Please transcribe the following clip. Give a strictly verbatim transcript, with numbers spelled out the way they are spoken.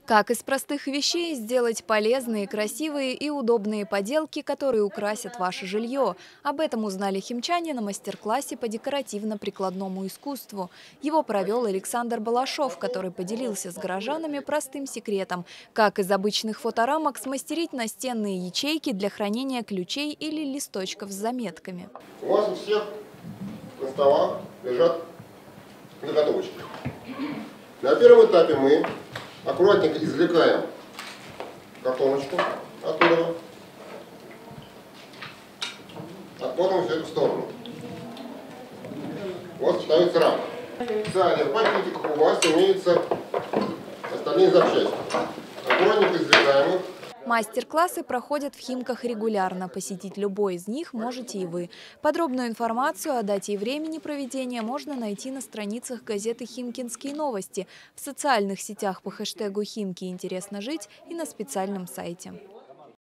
Как из простых вещей сделать полезные, красивые и удобные поделки, которые украсят ваше жилье. Об этом узнали химчане на мастер-классе по декоративно-прикладному искусству. Его провел Александр Балашов, который поделился с горожанами простым секретом, как из обычных фоторамок смастерить настенные ячейки для хранения ключей или листочков с заметками. У вас у всех на столах лежат заготовочки. На первом этапе мы аккуратненько извлекаем картоночку оттуда, отмотываем все это в сторону. У вас становится рамка. Далее в пакетиках у вас имеются остальные запчасти. Аккуратненько извлекаем их. Мастер-классы проходят в Химках регулярно. Посетить любой из них можете и вы. Подробную информацию о дате и времени проведения можно найти на страницах газеты «Химкинские новости», в социальных сетях по хэштегу «Химки интересно жить» и на специальном сайте.